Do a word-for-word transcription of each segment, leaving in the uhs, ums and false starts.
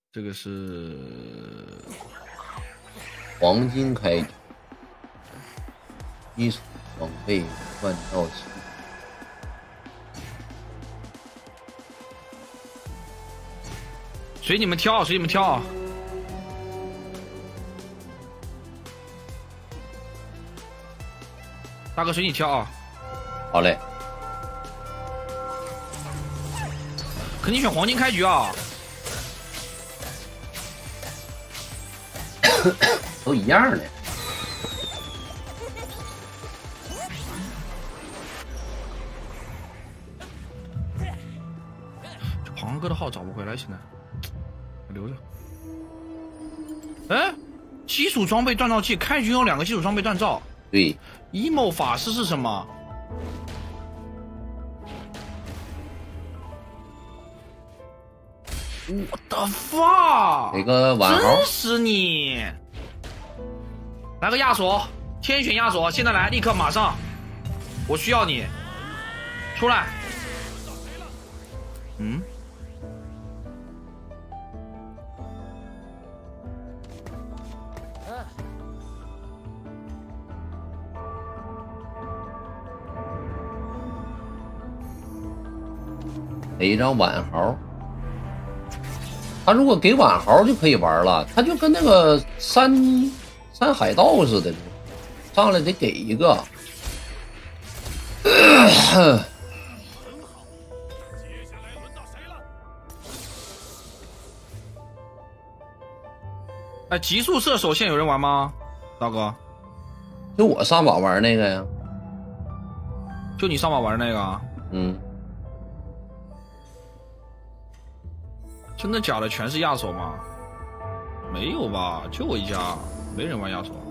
这个是黄金开局，基础装备锻造器。 随你们挑，随你们挑。大哥，随你挑啊！ 好嘞， 肯定选黄金开局啊！ 都一样的。 这庞哥的号找不回来，现在留着。哎，基础装备锻造器，开局有两个基础装备锻造。 对 ，emo 法师是什么？我的 fuck！ 给个晚号， 真是你！来个亚索，天选亚索，现在来，立刻马上！我需要你，出来！嗯？ 给一张晚豪。他如果给晚豪就可以玩了，他就跟那个山山海盗似的，上来得给一个。 哎，极速射手现在有人玩吗？大哥， 就我上把玩那个呀。 就你上把玩那个？ 嗯。 真的假的？全是亚索吗？没有吧，就我一家，没人玩亚索。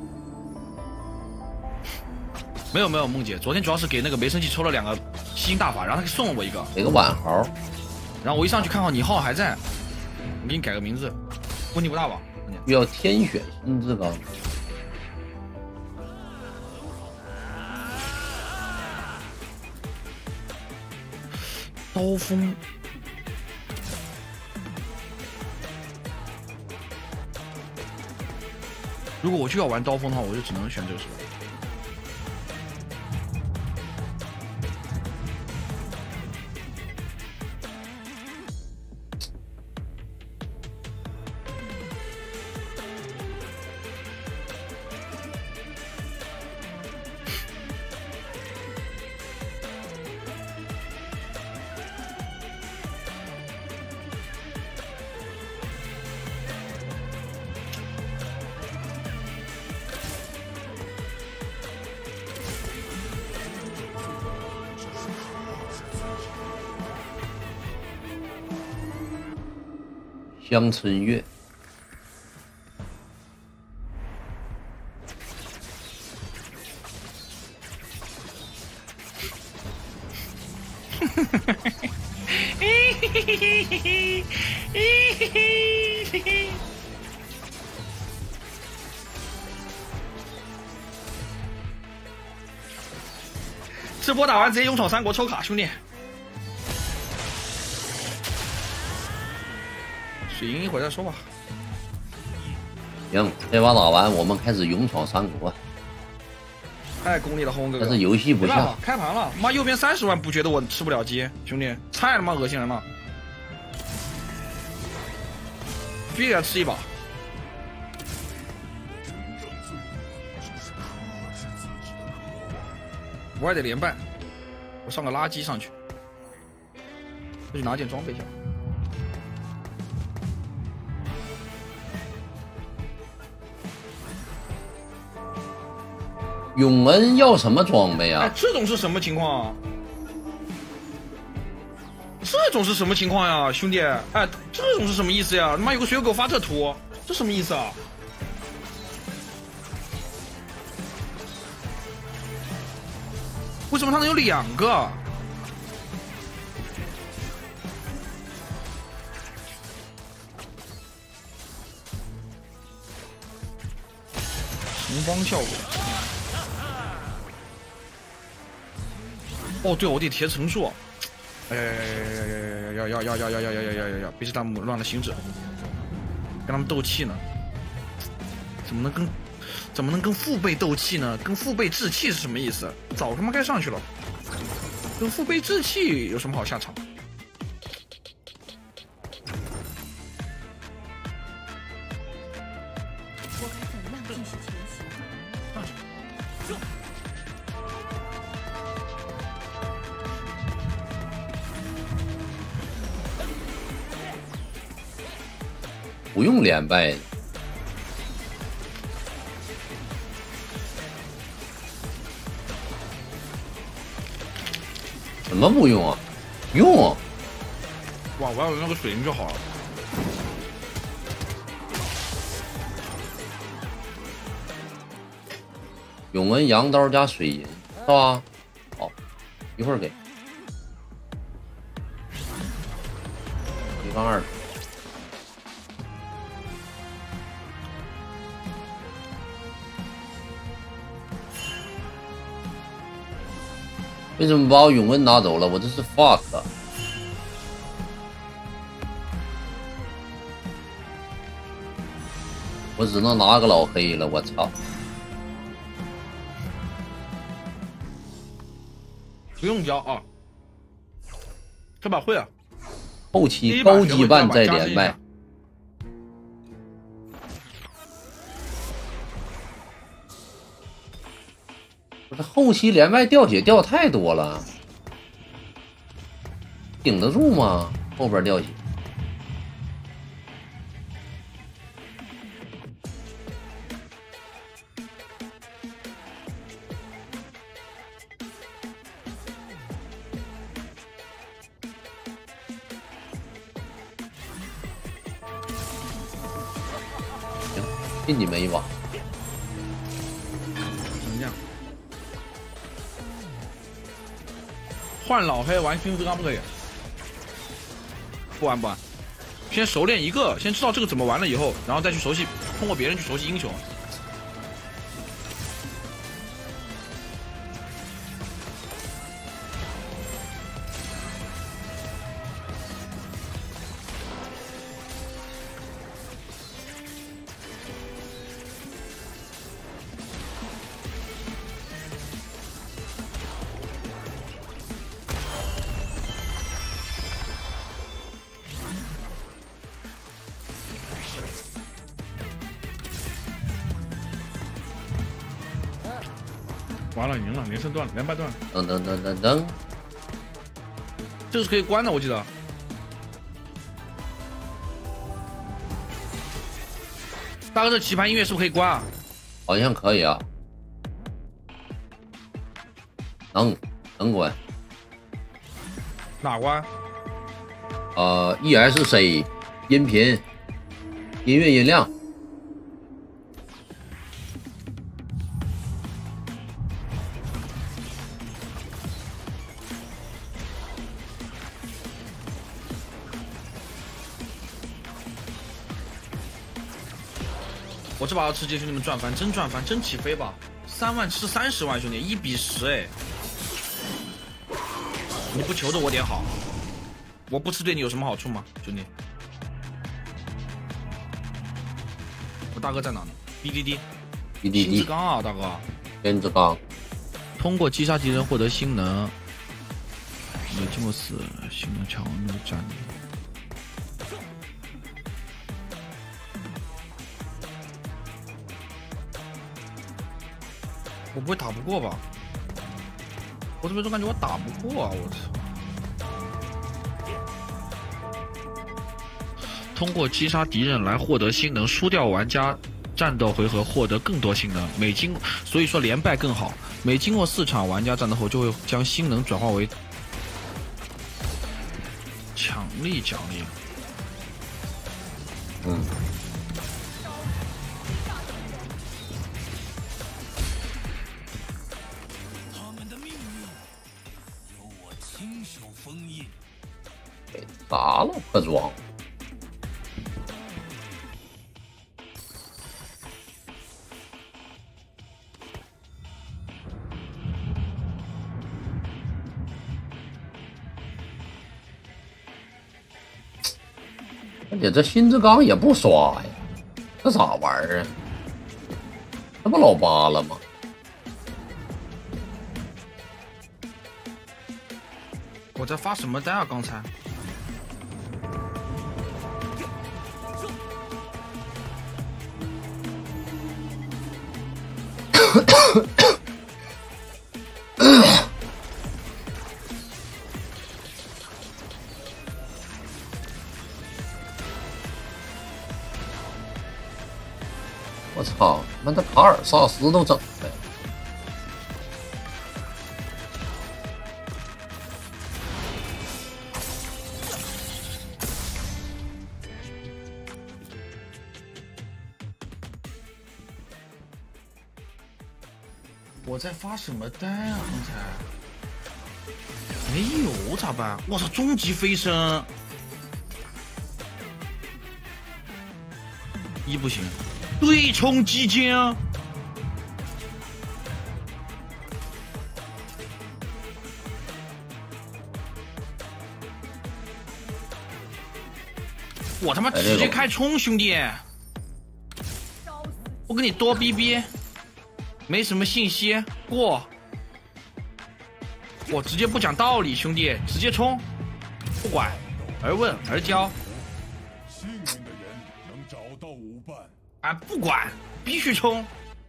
没有没有，梦姐，昨天主要是给那个梅生气抽了两个吸星大法，然后他给送了我一个， 给个晚豪。 然后我一上去看好你号还在，我给你改个名字，问题不大吧？ 需要天选心之钢。 刀锋。如果我就要玩刀锋的话，我就只能选这个手。 乡村月， 这波打完直接勇闯三国抽卡，兄弟。水银一会儿再说吧。 行，这把打完，我们开始勇闯三国。 太功利了，红哥哥。 但是游戏不下， 开盘了，妈右边三十万不觉得我吃不了鸡，兄弟，太他妈恶心人了。必须给他吃一把。我还得连败，我上个垃圾上去，我去拿件装备去。 永恩要什么装备啊？ 哎，这种是什么情况啊？这种是什么情况呀，兄弟？哎，这种是什么意思呀？他妈有个水狗发这图，这什么意思啊？为什么他能有两个？城邦效果。哦，对，我得贴层数。哎呀呀呀呀呀呀呀呀呀呀呀呀呀呀！别是弹幕乱了心智。 跟他们斗气呢？怎么能跟怎么能跟父辈斗气呢？跟父辈置气是什么意思？早他妈该上去了，跟父辈置气有什么好下场？ 我该怎样继续前行？ 上去。 不用连败的。怎么不用啊？用啊！ 哇，我要有那个水银就好了。 永恩羊刀加水银是吧？好，一会儿给。一杠二。为什么把我永恩拿走了？我这是 fuck。我只能拿个老黑了，我操！ 不用交啊，这把会了。 后期高羁绊再连败。我这后期连败掉血掉太多了，顶得住吗？后边掉血。行，进你们一把。 怎么样？换老黑玩熏之刚不可以？不玩不玩，先熟练一个，先知道这个怎么玩了以后，然后再去熟悉，通过别人去熟悉英雄。完了，赢了，连胜断了，连败断了。 噔噔噔噔噔， 这个是可以关的，我记得。大哥，这棋盘音乐是不是可以关啊？ 好像可以啊，能能关。 哪关？ 呃 ，E S C 音频、音乐音量。 我这把要直接兄弟们赚翻，真赚翻，真起飞吧！三万吃三十万，兄弟，一比十哎！你不求着我点好，我不吃对你有什么好处吗，兄弟？我大哥在哪呢 ？B D D，B D D， 新之刚啊，大哥！ 天之刚， 通过击杀敌人获得新能，没经过死，新能强怒战力。我不会打不过吧？我怎么总感觉我打不过啊！我操！通过击杀敌人来获得新能，输掉玩家战斗回合获得更多新能。每经所以说连败更好，每经过四场玩家战斗后，就会将新能转化为强力奖励。 嗯。给砸了破装。而且这新之刚也不刷呀。 这咋玩啊？这不老八了吗？ 我在发什么呆啊？刚才。 我操！妈的卡尔萨斯都整了。 我在发什么呆啊？刚才没有咋办？我操！终极飞升一不行，对冲击剑。我他妈直接开冲，兄弟！我跟你多逼逼。没什么信息，过。我直接不讲道理，兄弟，直接冲，不管，而问而教。 幸运的人能找到舞伴。 啊，不管，必须冲。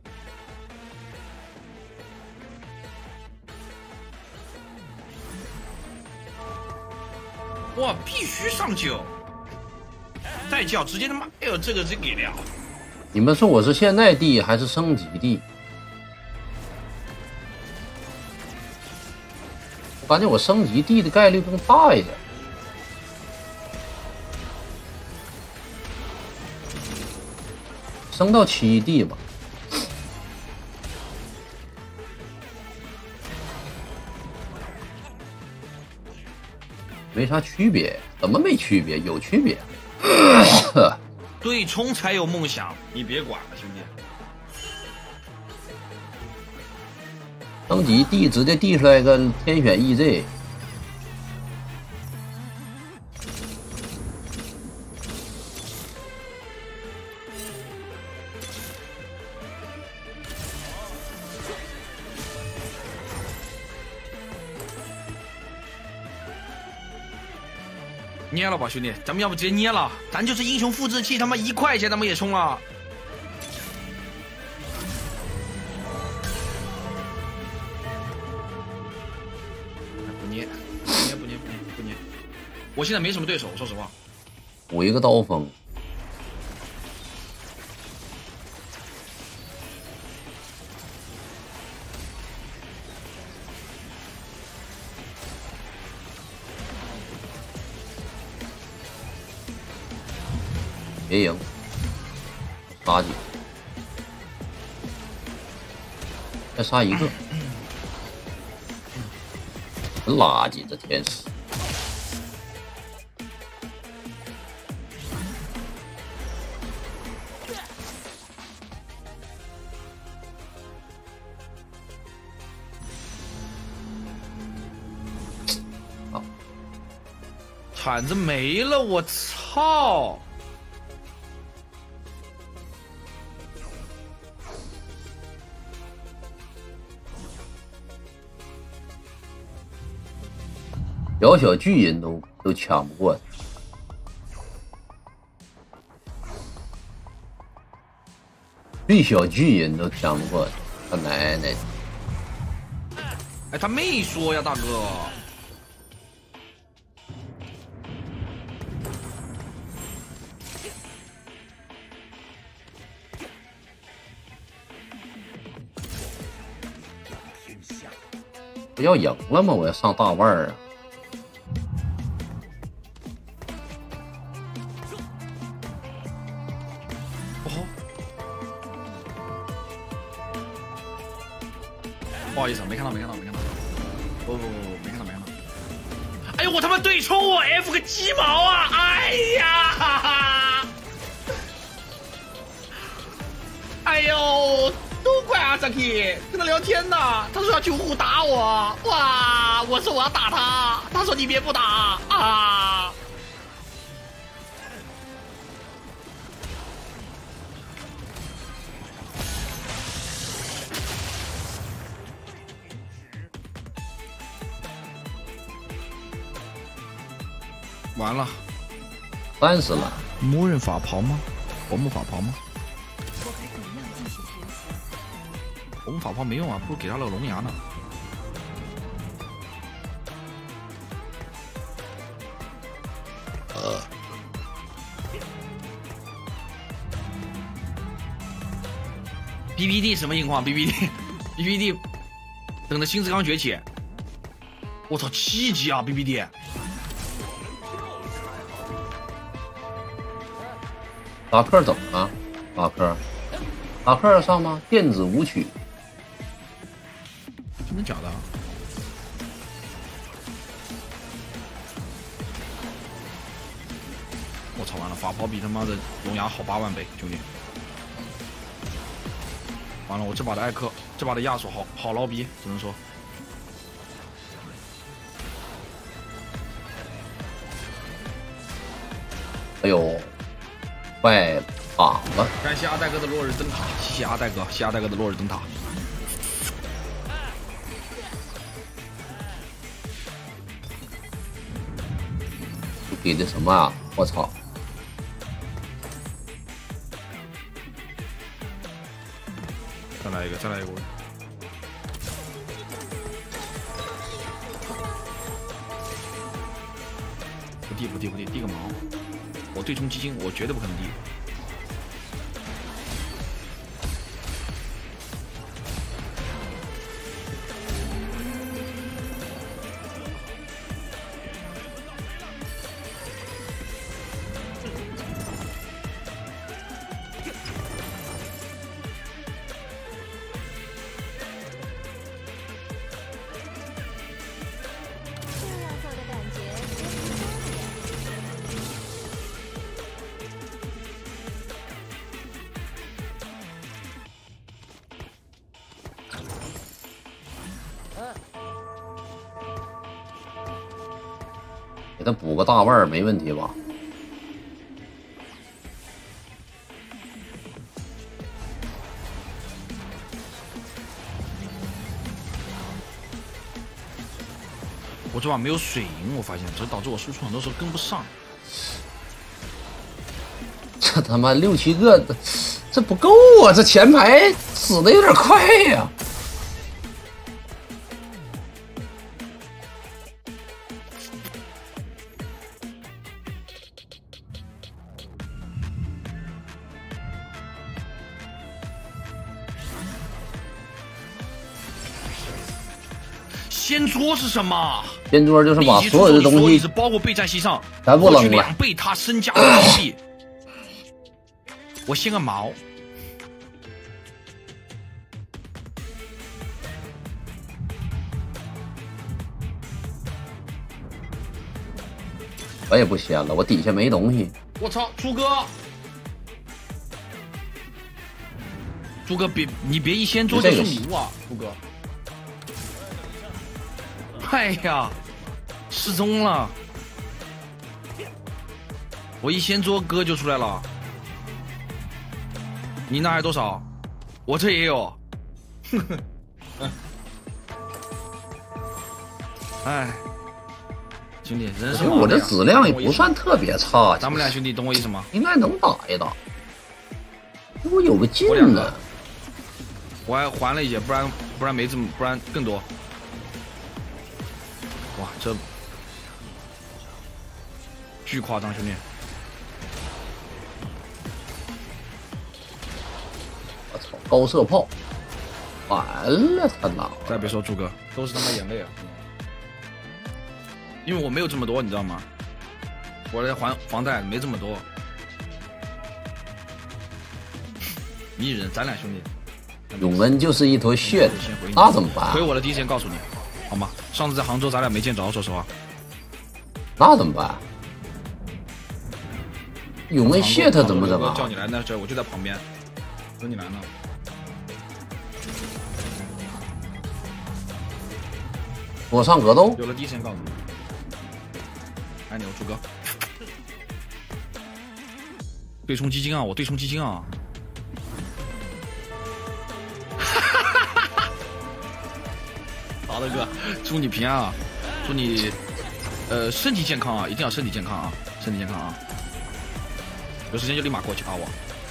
哇，必须上九，再叫直接他妈，哎呦，这个真给料。 你们说我是现代帝还是升级帝？我感觉我升级帝的概率更大一点。升到七帝吧。没啥区别，怎么没区别？有区别。 对冲才有梦想，你别管了，兄弟。 升级递直接递出来个天选 E Z， 捏了吧，兄弟，咱们要不直接捏了？咱就是英雄复制器，他妈一块钱咱们也冲了。不捏，不捏，不捏，不捏，不捏。我现在没什么对手，说实话。 补一个刀锋。别赢，杀几个，再杀一个，真垃圾！这天使，啊， 铲子没了，我操！ 小小巨人都都抢不过，最小巨人都抢不过，他奶奶！ 哎，他没说呀，大哥。 不要赢了吗？我要上大腕儿啊！ 不好意思，没看到，没看到，没看到。不不不不，没看到，没看到。哎呦，我他妈对冲我 F 个鸡毛啊！哎呀！哎呦，都怪阿扎克跟他聊天呢，他说要救护打我，哇！我说我要打他，他说你别不打啊！ 完了， 三十了。 默认法袍吗？火木法袍吗？ 我该怎样继续前行？ 火木法袍没用啊，不如给他了个龙牙呢。呃。B B D 什么情况 ？B B D，B B D， 等着星之刚崛起。我操，七级啊 ！B B D。 达克怎么了？达克，达克要上吗？电子舞曲， 真的假的？我操，完了，法袍比他妈的龙牙好八万倍，兄弟！完了，我这把的艾克，这把的亚索好好捞逼，只能说。 哎呦，坏榜了！ 感谢阿戴哥的落日灯塔，谢谢阿戴哥，谢谢阿戴哥的落日灯塔。 给的什么啊？我操！ 再来一个，再来一个。不递不递不递，递个毛！我对冲基金，我绝对不可能递。 给他补个大腕儿没问题吧？ 我这把没有水银，我发现这导致我输出很多时候跟不上。 这他妈六七个，这不够啊！这前排死的有点快呀、啊。 掀桌是什么？ 掀桌就是把所有的东西， 包括备战席上， 全部扔了， 两倍他身家的武器。我掀个毛！ 我也不掀了，我底下没东西。 我操，猪哥！猪哥别你别一掀桌就送礼物啊，猪哥！哎呀，失踪了！我一掀桌哥就出来了。你那还多少？我这也有。哎，兄弟，人生我这质量也不算特别差。 咱们俩兄弟懂我意思吗？ 应该能打一打。我有个劲呢。 我还还了一些，不然不然没这么，不然更多。哇，这巨夸张，兄弟！ 我操，高射炮，完了他妈！ 再别说猪哥，都是他妈眼泪啊！因为我没有这么多，你知道吗？我来还房贷没这么多。你忍，咱俩兄弟。 永恩就是一坨血，那怎么办？ 亏我了，第一时间告诉你，好吗？上次在杭州咱俩没见着，说实话。 那怎么办？永恩血他怎么整啊？ 叫你来那这我就在旁边，等你来呢。 我上格斗。 有了，第一时间告诉你。爱牛猪哥，对冲基金啊！我对冲基金啊！好的哥，祝你平安啊！祝你呃，身体健康啊，一定要身体健康啊，身体健康啊！有时间就立马过去打我。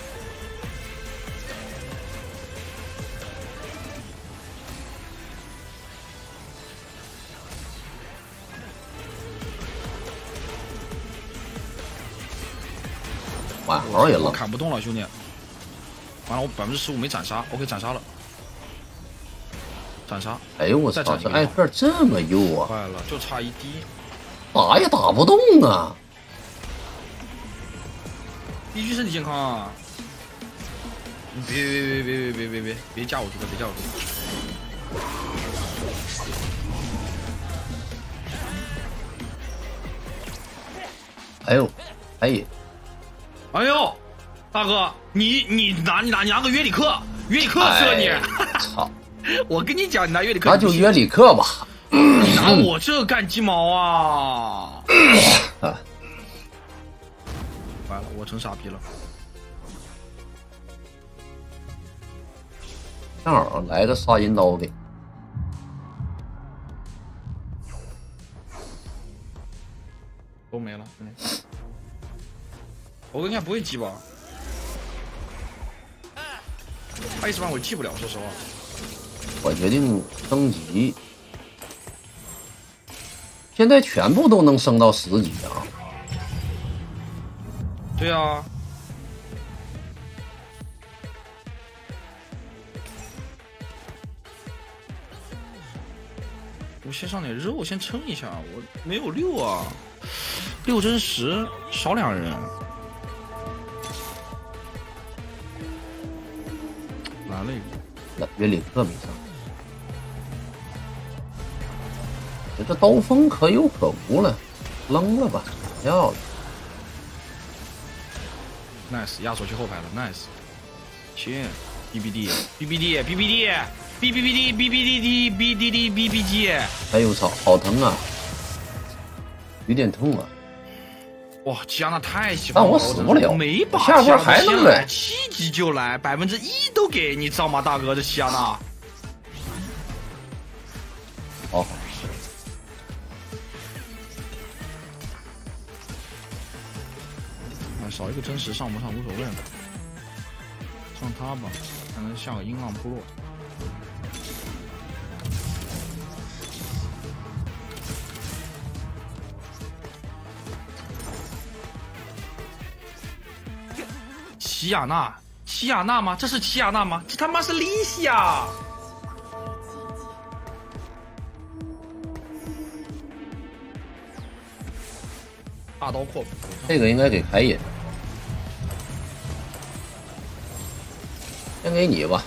晚豪也我愣， 砍不动了，兄弟。完了，我百分之十五没斩杀 ，OK， 斩杀了，斩杀。 哎呦我操，这艾克这么幼啊！ 坏了，就差一滴。 打也打不动啊！ 必须身体健康啊！你别别别别别别别别别架我住了，别架我住了！ 哎呦，哎， 哎呦，大哥，你你拿你拿你拿个约里克，约里克死了你！ 操！ 我跟你讲，你拿约里克， 那就约里克吧。 你拿我这干鸡毛啊！完了，我成傻逼了。 正好来个杀人刀给， 都没了。嗯、我应该不会记吧？二十万我记不了，说实话。 我决定升级。 现在全部都能升到十级啊！ 对啊，我先上点肉，我先称一下，我没有六啊，六真十少两人，来了一个， 那约里克没上。 这刀锋可有可无了，扔了吧，要了。 nice， 压缩去后排了 ，nice， 切 ，B B D，B B D，B B D，B B D，B B D D，B D D，B B G。 哎呦操，好疼啊，有点痛啊。 哇，吉亚娜太喜欢但我死不了， 每把下波还能来， 七级就来，百分之一都给你，知道吗，大哥？这吉亚娜。 好。 少一个真实上不上无所谓了，上他吧，才能下个音浪部落。齐亚娜，齐亚娜吗？这是齐亚娜吗？这他妈是莉西亚！大刀阔斧， 这个应该给凯隐。 先给你吧，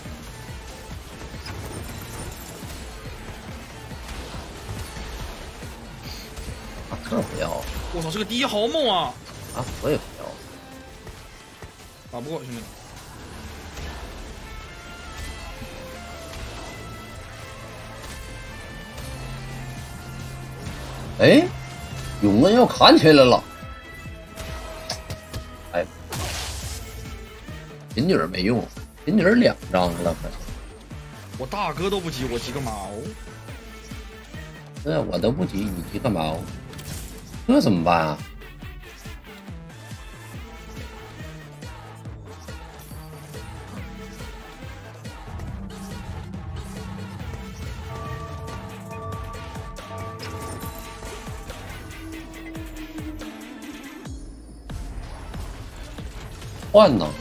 啊，这不要！ 我操，这个第一好猛啊！ 啊，我也不要， 打不过兄弟。 哎，永恩要砍起来了！哎，银女没用。 银女两张了，可是我大哥都不急，我急个毛！ 对啊，我都不急，你急个毛？这怎么办啊？换呢？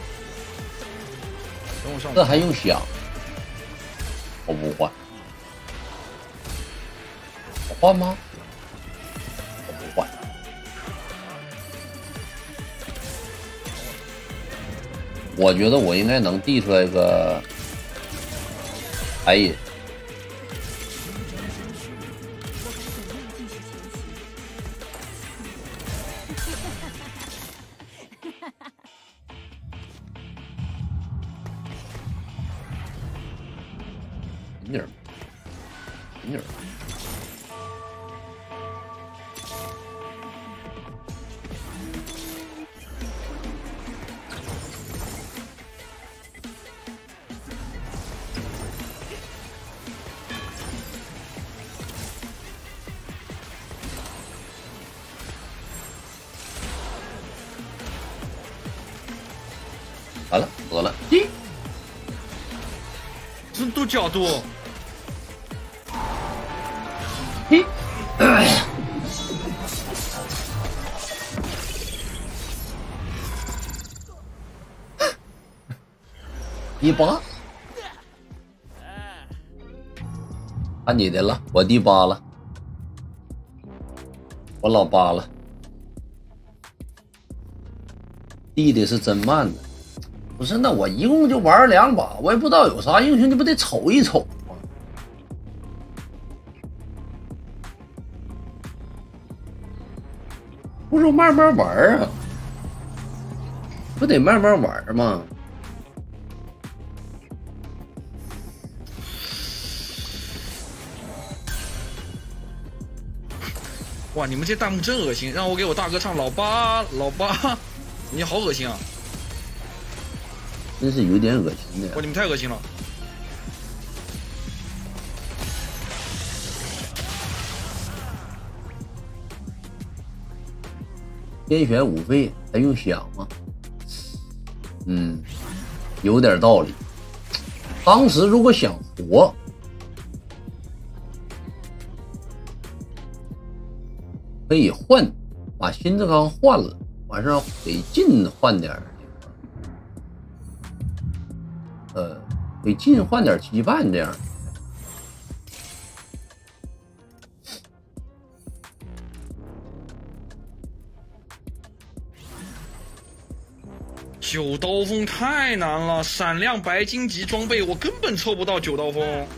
这还用想？我不换，我换吗？我不换。我觉得我应该能递出来一个海隐。银女儿，银女儿。 完了，死了，咦， 这都角度， 咦，第八，看你的了，我第八了，我老八了，弟弟是真慢的。不是，那我一共就玩两把，我也不知道有啥英雄，你不得瞅一瞅吗？不是慢慢玩啊，不得慢慢玩吗？ 哇，你们这弹幕真恶心，让我给我大哥唱老八老八，你好恶心啊！ 真是有点恶心的。 哇，你们太恶心了！ 天选五费还用想吗？嗯，有点道理。当时如果想活，可以换，把新志刚换了，完事儿给进换点儿。呃，给进换点羁绊这样。 九刀锋太难了，闪亮白金级装备我根本抽不到九刀锋。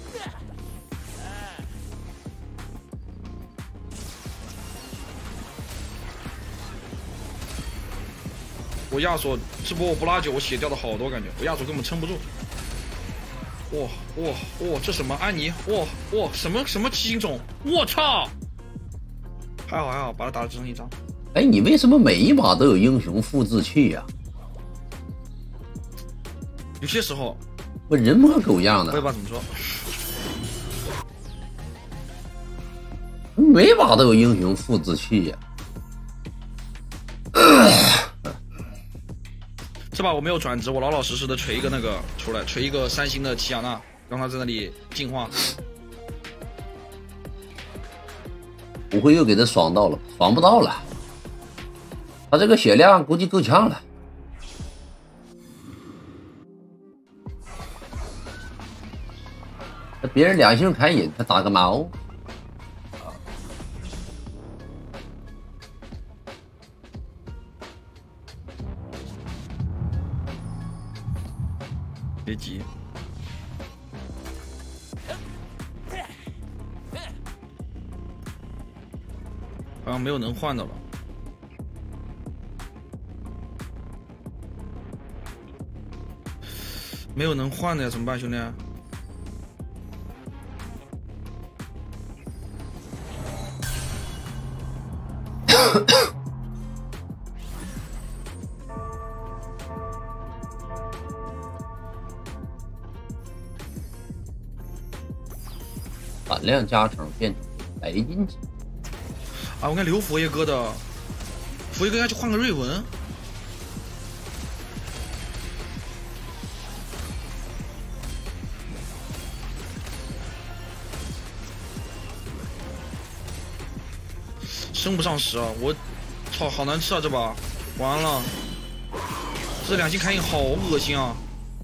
我亚索这波我不拉九，我血掉的好多，感觉我亚索根本撑不住。哇哇哇！这什么安妮？哇哇！什么什么七星种？我操！还好还好，把他打的只剩一张。 哎，你为什么每一把都有英雄复制器呀、啊？ 有些时候， 我人模狗样的。 我也不知道怎么说。 每把都有英雄复制器呀、啊。 这把我没有转职，我老老实实的锤一个那个出来，锤一个三星的奇亚娜，让他在那里进化。 不会又给他爽到了，爽不到了。他这个血量估计够呛了。那别人两星开引，他打个毛？ 别急，好像没有能换的了。没有能换的呀，怎么办，兄弟？ 胆量加成变成白金级啊！我看留佛爷哥的，佛爷哥要去换个瑞文。升不上十啊！我操，好难吃啊！这把完了，这两星开印好恶心啊！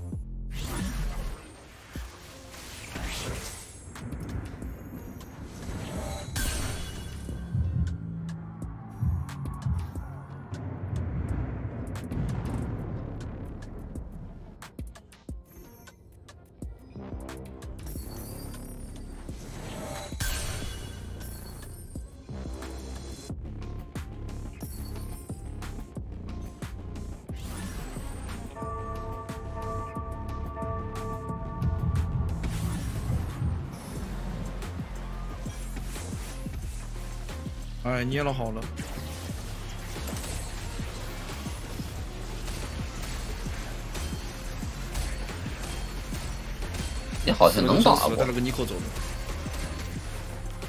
哎，捏了好了。 你好像能打过。 带了个尼克走的。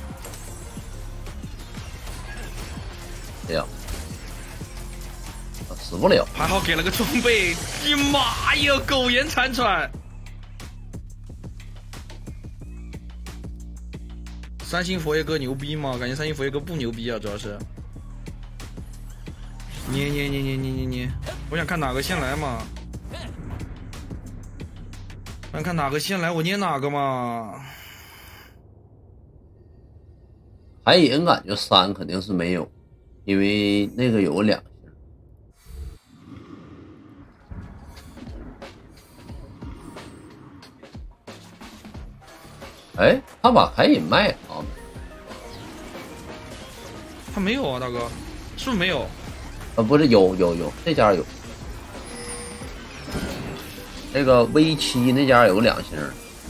这样。 死不了。 还好给了个装备，你妈呀，苟延残喘。三星佛爷哥牛逼吗？感觉三星佛爷哥不牛逼啊，主要是。捏捏捏捏捏捏捏，我想看哪个先来嘛。我想看哪个先来，我捏哪个嘛。 海隐感觉三肯定是没有，因为那个有两星。哎，他把海隐卖了啊？ 他没有啊，大哥，是不是没有？ 啊，不是，有有有，这家有。那个 V 七那家有两星。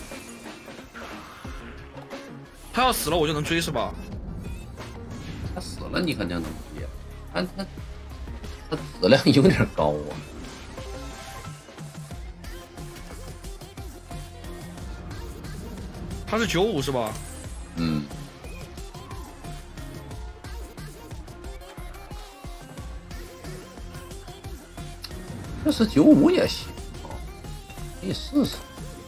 他要死了我就能追是吧？ 他死了你肯定能接，但他他质量有点高啊。 他是九五是吧？ 嗯。这是九五也行啊，可以试试。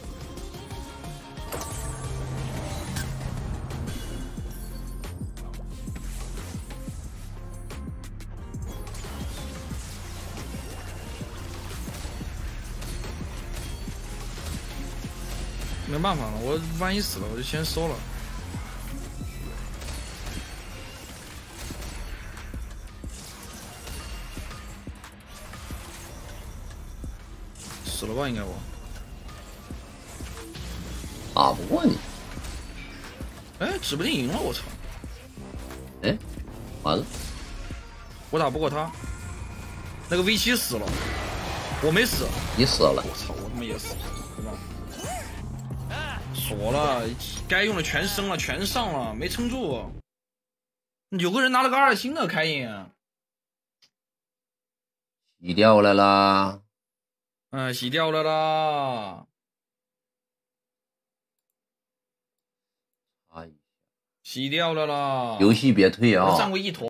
没办法了，我万一死了，我就先收了。死了吧，应该我。 打不过你。 哎，指不定赢了，我操！ 哎，完了， 我打不过他。那个 V 七死了，我没死。 你死了。 我操，我他妈也死了，对吧？锁了，该用的全升了，全上了，没撑住。有个人拿了个二星的开印， 洗掉了啦。 嗯，洗掉了啦。 哎， 洗掉了啦。 游戏别退啊！ 占过一坨。